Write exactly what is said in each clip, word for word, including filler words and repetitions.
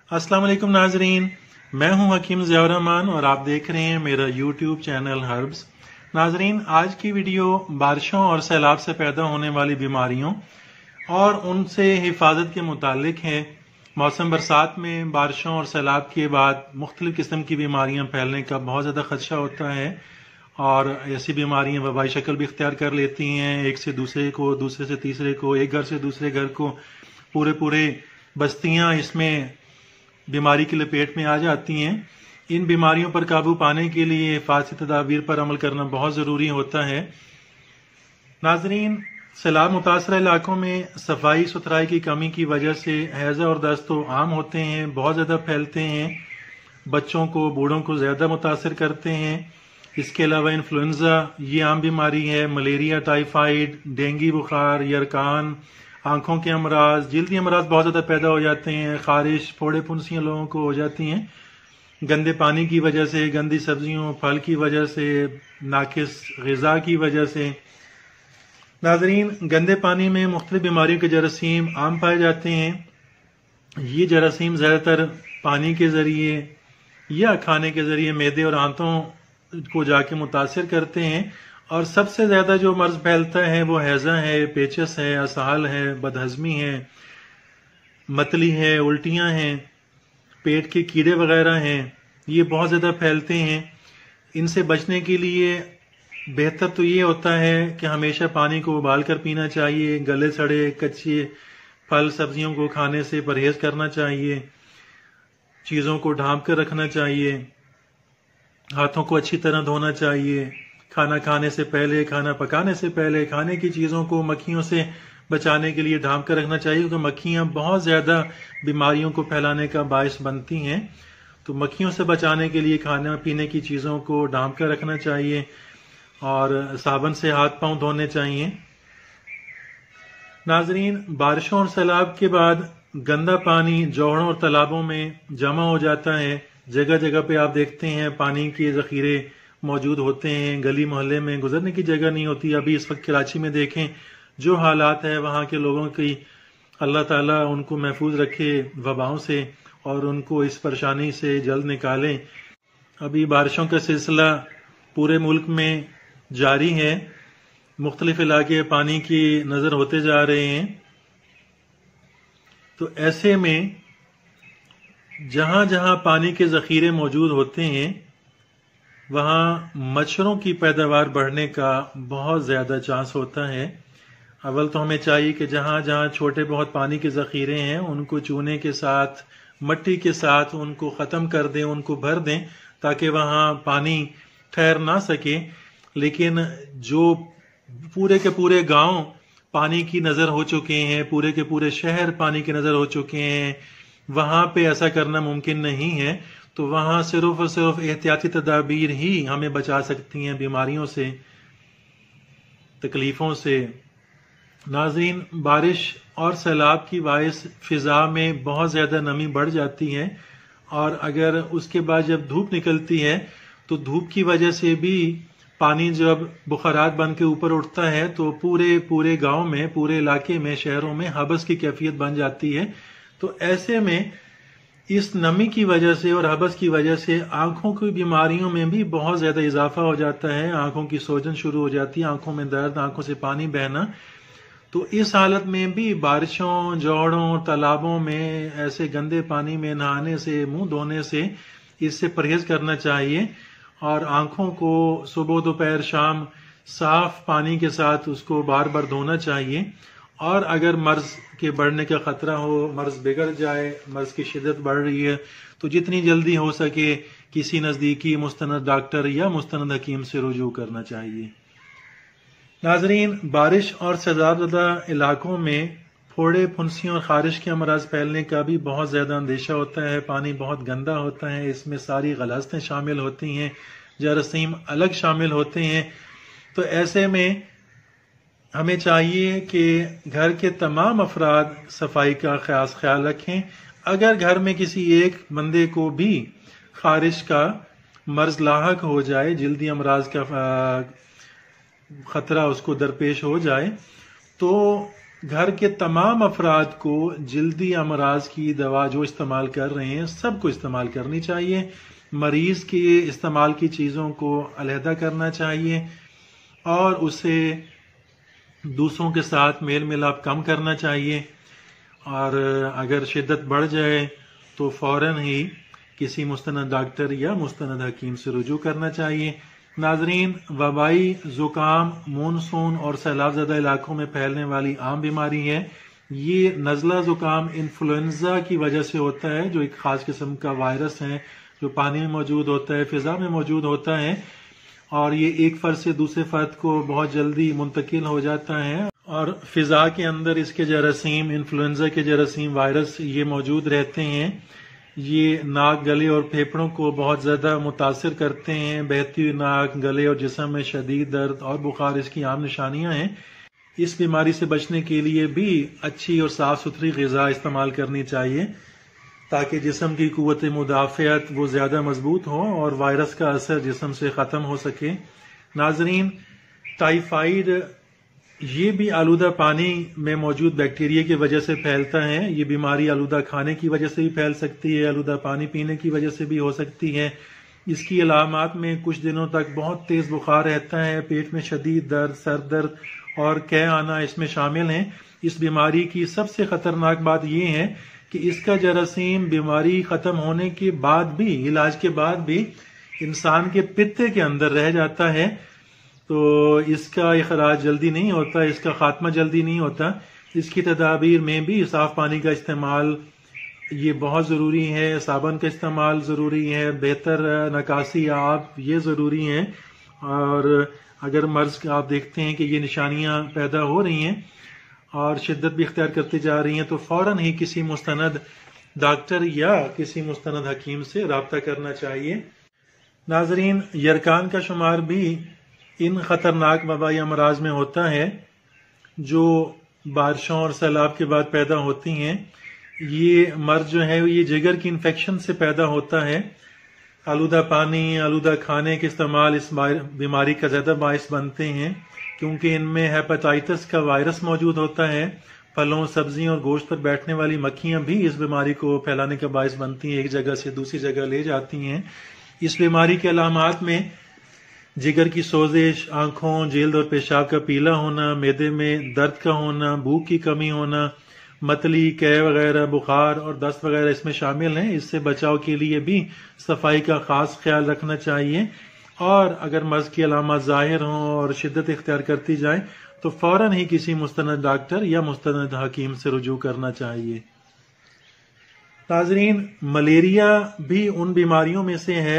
السلام علیکم ناظرین، میں ہوں حکیم ضیاء الرحمان اور آپ دیکھ رہے ہیں میرا یوٹیوب چینل ہربز۔ ناظرین، آج کی ویڈیو بارشوں اور سیلاب سے پیدا ہونے والی بیماریوں اور ان سے حفاظت کے متعلق ہے۔ موسم برسات میں بارشوں اور سیلاب کے بعد مختلف قسم کی بیماریاں پھیلنے کا بہت زیادہ خدشہ ہوتا ہے، اور ایسی بیماریاں وبائی شکل بھی اختیار کر لیتی ہیں، ایک سے دوسرے کو، دوسرے سے تیسرے کو، ایک گھر سے دوسرے گھر کو، پورے پورے بستیاں اس میں بیماری کی لپیٹ میں آ جاتی ہیں۔ ان بیماریوں پر قابو پانے کے لیے حفاظتی تدابیر پر عمل کرنا بہت ضروری ہوتا ہے۔ ناظرین، سیلاب متاثرہ علاقوں میں صفائی ستھرائی کی کمی کی وجہ سے ہیضہ اور دست تو عام ہوتے ہیں، بہت زیادہ پھیلتے ہیں، بچوں کو، بوڑھوں کو زیادہ متاثر کرتے ہیں۔ اس کے علاوہ انفلوئنزا یہ عام بیماری ہے، ملیریا، ٹائیفائیڈ، ڈینگی بخار، یرکان، آنکھوں کے امراض، جلدی امراض بہت زیادہ پیدا ہو جاتے ہیں، خارش، پھوڑے پھنسیاں لوگوں کو ہو جاتی ہیں گندے پانی کی وجہ سے، گندی سبزیوں پھل کی وجہ سے، ناقص غذا کی وجہ سے۔ ناظرین، گندے پانی میں مختلف بیماریوں کے جراثیم عام پائے جاتے ہیں۔ یہ جراثیم زیادہ تر پانی کے ذریعے یا کھانے کے ذریعے معدے اور آنتوں کو جا کے متاثر کرتے ہیں، اور سب سے زیادہ جو مرض پھیلتا ہے وہ ہیضہ ہے، پیچس ہے، اسہال ہے، بدہضمی ہے، متلی ہے، الٹیاں ہیں، پیٹ کے کیڑے وغیرہ ہیں، یہ بہت زیادہ پھیلتے ہیں۔ ان سے بچنے کے لیے بہتر تو یہ ہوتا ہے کہ ہمیشہ پانی کو ابال کر پینا چاہیے، گلے سڑے کچے پھل سبزیوں کو کھانے سے پرہیز کرنا چاہیے، چیزوں کو ڈھانپ کر رکھنا چاہیے، ہاتھوں کو اچھی طرح دھونا چاہیے، کھانا کھانے سے پہلے، کھانا پکانے سے پہلے، کھانے کی چیزوں کو مکھیوں سے بچانے کے لیے ڈھانپ کر رکھنا چاہیے، کیونکہ مکھیاں بہت زیادہ بیماریوں کو پھیلانے کا باعث بنتی ہیں۔ تو مکھیوں سے بچانے کے لیے کھانا پینے کی چیزوں کو ڈھانپ کر رکھنا چاہیے، اور صابن سے ہاتھ پاؤں دھونے چاہیے۔ ناظرین، بارشوں اور سیلاب کے بعد گندا پانی جوہڑوں اور تالابوں میں جمع ہو جاتا ہے۔ جگہ جگہ پہ آپ دیکھتے ہیں پانی کے ذخیرے موجود ہوتے ہیں، گلی محلے میں گزرنے کی جگہ نہیں ہوتی۔ ابھی اس وقت کراچی میں دیکھیں جو حالات ہے، وہاں کے لوگوں کی اللہ تعالیٰ ان کو محفوظ رکھے وباؤں سے، اور ان کو اس پریشانی سے جلد نکالیں۔ ابھی بارشوں کا سلسلہ پورے ملک میں جاری ہے، مختلف علاقے پانی کی نظر ہوتے جا رہے ہیں۔ تو ایسے میں جہاں جہاں پانی کے ذخیرے موجود ہوتے ہیں وہاں مچھروں کی پیداوار بڑھنے کا بہت زیادہ چانس ہوتا ہے۔ اول تو ہمیں چاہیے کہ جہاں جہاں چھوٹے بہت پانی کے ذخیرے ہیں ان کو چونے کے ساتھ، مٹی کے ساتھ ان کو ختم کر دیں، ان کو بھر دیں، تاکہ وہاں پانی ٹھہر نہ سکے۔ لیکن جو پورے کے پورے گاؤں پانی کی نظر ہو چکے ہیں، پورے کے پورے شہر پانی کی نظر ہو چکے ہیں، وہاں پہ ایسا کرنا ممکن نہیں ہے۔ تو وہاں صرف اور صرف احتیاطی تدابیر ہی ہمیں بچا سکتی ہیں بیماریوں سے، تکلیفوں سے۔ ناظرین، بارش اور سیلاب کی باعث فضا میں بہت زیادہ نمی بڑھ جاتی ہے، اور اگر اس کے بعد جب دھوپ نکلتی ہے تو دھوپ کی وجہ سے بھی پانی جب بخارات بن کے اوپر اٹھتا ہے تو پورے پورے گاؤں میں، پورے علاقے میں، شہروں میں حبس کی کیفیت بن جاتی ہے۔ تو ایسے میں اس نمی کی وجہ سے اور حبس کی وجہ سے آنکھوں کی بیماریوں میں بھی بہت زیادہ اضافہ ہو جاتا ہے، آنکھوں کی سوجن شروع ہو جاتی ہے، آنکھوں میں درد، آنکھوں سے پانی بہنا۔ تو اس حالت میں بھی بارشوں، جوہڑوں، تالابوں میں ایسے گندے پانی میں نہانے سے، منہ دھونے سے اس سے پرہیز کرنا چاہیے، اور آنکھوں کو صبح دوپہر شام صاف پانی کے ساتھ اس کو بار بار دھونا چاہیے۔ اور اگر مرض کے بڑھنے کا خطرہ ہو، مرض بگڑ جائے، مرض کی شدت بڑھ رہی ہے، تو جتنی جلدی ہو سکے کسی نزدیکی مستند ڈاکٹر یا مستند حکیم سے رجوع کرنا چاہیے۔ ناظرین، بارش اور سیلاب زدہ علاقوں میں پھوڑے پھنسیوں اور خارش کے امراض پھیلنے کا بھی بہت زیادہ اندیشہ ہوتا ہے۔ پانی بہت گندا ہوتا ہے، اس میں ساری غلاظتیں شامل ہوتی ہیں، جراثیم الگ شامل ہوتے ہیں۔ تو ایسے میں ہمیں چاہیے کہ گھر کے تمام افراد صفائی کا خاص خیال رکھیں۔ اگر گھر میں کسی ایک بندے کو بھی خارش کا مرض لاحق ہو جائے، جلدی امراض کا خطرہ اس کو درپیش ہو جائے، تو گھر کے تمام افراد کو جلدی امراض کی دوا جو استعمال کر رہے ہیں سب کو استعمال کرنی چاہیے. مریض کے استعمال کی چیزوں کو علیحدہ کرنا چاہیے اور اسے دوسروں کے ساتھ میل ملاپ کم کرنا چاہیے، اور اگر شدت بڑھ جائے تو فوراً ہی کسی مستند ڈاکٹر یا مستند حکیم سے رجوع کرنا چاہیے. ناظرین، وبائی زکام مونسون اور سیلاب زدہ علاقوں میں پھیلنے والی عام بیماری ہے. یہ نزلہ زکام انفلوئنزا کی وجہ سے ہوتا ہے، جو ایک خاص قسم کا وائرس ہے جو پانی میں موجود ہوتا ہے، فضا میں موجود ہوتا ہے، اور یہ ایک فرد سے دوسرے فرد کو بہت جلدی منتقل ہو جاتا ہے، اور فضا کے اندر اس کے جراثیم، انفلوئنزا کے جراثیم وائرس یہ موجود رہتے ہیں. یہ ناک، گلے اور پھیپھڑوں کو بہت زیادہ متاثر کرتے ہیں. بہتی ہوئی ناک، گلے اور جسم میں شدید درد اور بخار اس کی عام نشانیاں ہیں. اس بیماری سے بچنے کے لیے بھی اچھی اور صاف ستھری غذا استعمال کرنی چاہیے تاکہ جسم کی قوت مدافعت وہ زیادہ مضبوط ہو اور وائرس کا اثر جسم سے ختم ہو سکے. ناظرین، ٹائیفائیڈ یہ بھی آلودہ پانی میں موجود بیکٹیریا کی وجہ سے پھیلتا ہے. یہ بیماری آلودہ کھانے کی وجہ سے بھی پھیل سکتی ہے، آلودہ پانی پینے کی وجہ سے بھی ہو سکتی ہے. اس کی علامات میں کچھ دنوں تک بہت تیز بخار رہتا ہے، پیٹ میں شدید درد، سر درد اور قے آنا اس میں شامل ہیں. اس بیماری کی سب سے خطرناک بات یہ ہے کہ اس کا جراثیم بیماری ختم ہونے کے بعد بھی، علاج کے بعد بھی انسان کے پتے کے اندر رہ جاتا ہے، تو اس کا اخراج جلدی نہیں ہوتا، اس کا خاتمہ جلدی نہیں ہوتا. اس کی تدابیر میں بھی صاف پانی کا استعمال یہ بہت ضروری ہے، صابن کا استعمال ضروری ہے، بہتر نکاسی آب یہ ضروری ہیں. اور اگر مرض آپ دیکھتے ہیں کہ یہ نشانیاں پیدا ہو رہی ہیں اور شدت بھی اختیار کرتی جا رہی ہیں تو فوراً ہی کسی مستند ڈاکٹر یا کسی مستند حکیم سے رابطہ کرنا چاہیے. ناظرین، یرکان کا شمار بھی ان خطرناک وبائی امراض میں ہوتا ہے جو بارشوں اور سیلاب کے بعد پیدا ہوتی ہیں. یہ مرض جو ہے یہ جگر کی انفیکشن سے پیدا ہوتا ہے. آلودہ پانی، آلودہ کھانے کے استعمال اس بیماری کا زیادہ باعث بنتے ہیں کیونکہ ان میں ہیپاٹائٹس کا وائرس موجود ہوتا ہے. پھلوں، سبزیوں اور گوشت پر بیٹھنے والی مکھیاں بھی اس بیماری کو پھیلانے کا باعث بنتی ہیں، ایک جگہ سے دوسری جگہ لے جاتی ہیں. اس بیماری کے علامات میں جگر کی سوزش، آنکھوں، جلد اور پیشاب کا پیلا ہونا، معدے میں درد کا ہونا، بھوک کی کمی ہونا، متلی، قے وغیرہ، بخار اور دست وغیرہ اس میں شامل ہیں. اس سے بچاؤ کے لیے بھی صفائی کا خاص خیال رکھنا چاہیے، اور اگر مرض کی علامات ظاہر ہوں اور شدت اختیار کرتی جائیں تو فوراً ہی کسی مستند ڈاکٹر یا مستند حکیم سے رجوع کرنا چاہیے. ناظرین، ملیریا بھی ان بیماریوں میں سے ہے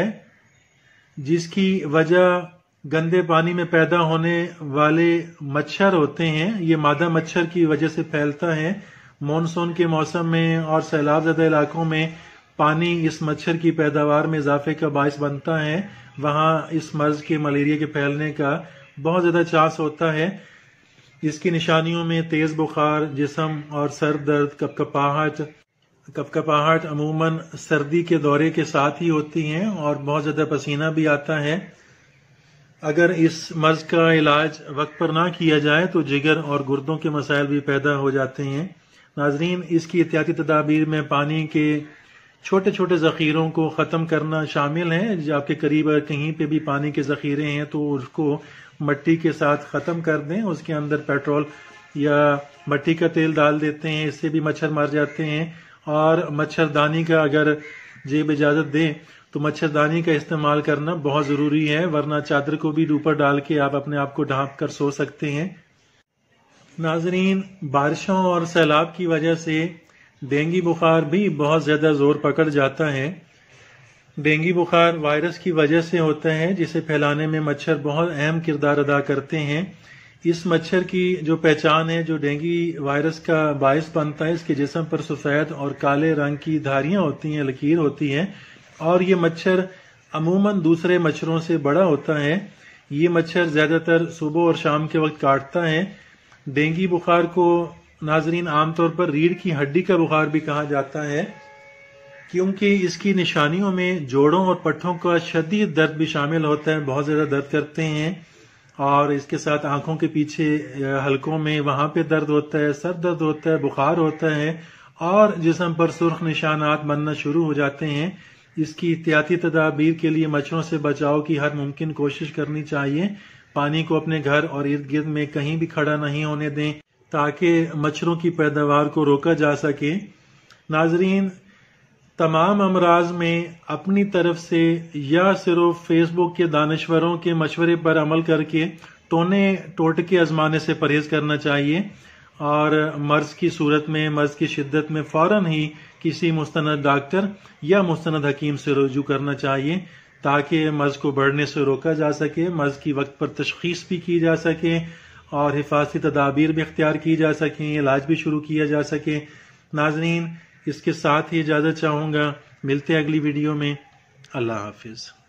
جس کی وجہ گندے پانی میں پیدا ہونے والے مچھر ہوتے ہیں. یہ مادہ مچھر کی وجہ سے پھیلتا ہے. مونسون کے موسم میں اور سیلاب زدہ علاقوں میں پانی اس مچھر کی پیداوار میں اضافے کا باعث بنتا ہے. وہاں اس مرض کے ملیریا کے پھیلنے کا بہت زیادہ چانس ہوتا ہے. اس کی نشانیوں میں تیز بخار، جسم اور سر درد، کپ کپاہٹ کپ کپاہٹ عموماً سردی کے دورے کے ساتھ ہی ہوتی ہیں اور بہت زیادہ پسینہ بھی آتا ہے. اگر اس مرض کا علاج وقت پر نہ کیا جائے تو جگر اور گردوں کے مسائل بھی پیدا ہو جاتے ہیں. ناظرین، اس کی احتیاطی تدابیر میں پانی کے چھوٹے چھوٹے ذخیروں کو ختم کرنا شامل ہے. جب آپ کے قریب اگر کہیں پہ بھی پانی کے ذخیرے ہیں تو اس کو مٹی کے ساتھ ختم کر دیں. اس کے اندر پیٹرول یا مٹی کا تیل ڈال دیتے ہیں، اس سے بھی مچھر مر جاتے ہیں. اور مچھردانی کا اگر جیب اجازت دے تو مچھردانی کا استعمال کرنا بہت ضروری ہے، ورنہ چادر کو بھی اوپر ڈال کے آپ اپنے آپ کو ڈھانپ کر سو سکتے ہیں. ناظرین، بارشوں اور سیلاب کی وجہ سے ڈینگی بخار بھی بہت زیادہ زور پکڑ جاتا ہے. ڈینگی بخار وائرس کی وجہ سے ہوتا ہے جسے پھیلانے میں مچھر بہت اہم کردار ادا کرتے ہیں. اس مچھر کی جو پہچان ہے جو ڈینگی وائرس کا باعث بنتا ہے، اس کے جسم پر سفید اور کالے رنگ کی دھاریاں ہوتی ہیں، لکیر ہوتی ہیں، اور یہ مچھر عموماً دوسرے مچھروں سے بڑا ہوتا ہے. یہ مچھر زیادہ تر صبح اور شام کے وقت کاٹتا ہے. ڈینگی بخار کو ناظرین عام طور پر ریڑھ کی ہڈی کا بخار بھی کہا جاتا ہے کیونکہ اس کی نشانیوں میں جوڑوں اور پٹھوں کا شدید درد بھی شامل ہوتا ہے، بہت زیادہ درد کرتے ہیں اور اس کے ساتھ آنکھوں کے پیچھے حلقوں میں وہاں پہ درد ہوتا ہے، سر درد ہوتا ہے، بخار ہوتا ہے اور جسم پر سرخ نشانات بننا شروع ہو جاتے ہیں، اس کی احتیاطی تدابیر کے لیے مچھروں سے بچاؤ کی ہر ممکن کوشش کرنی چاہیے۔ پانی کو اپنے گھر اور ارد گرد میں کہیں بھی کھڑا نہیں ہونے دیں تاکہ مچھروں کی پیداوار کو روکا جا سکے۔ ناظرین، تمام امراض میں اپنی طرف سے یا صرف فیس بک کے دانشوروں کے مشورے پر عمل کر کے ٹونے ٹوٹکے آزمانے سے پرہیز کرنا چاہیے، اور مرض کی صورت میں، مرض کی شدت میں فوراً ہی کسی مستند ڈاکٹر یا مستند حکیم سے رجوع کرنا چاہیے تاکہ مرض کو بڑھنے سے روکا جا سکے، مرض کی وقت پر تشخیص بھی کی جا سکے اور حفاظتی تدابیر بھی اختیار کی جا سکیں، علاج بھی شروع کیا جا سکے۔ ناظرین، اس کے ساتھ ہی اجازت چاہوں گا، ملتے ہیں اگلی ویڈیو میں۔ اللہ حافظ۔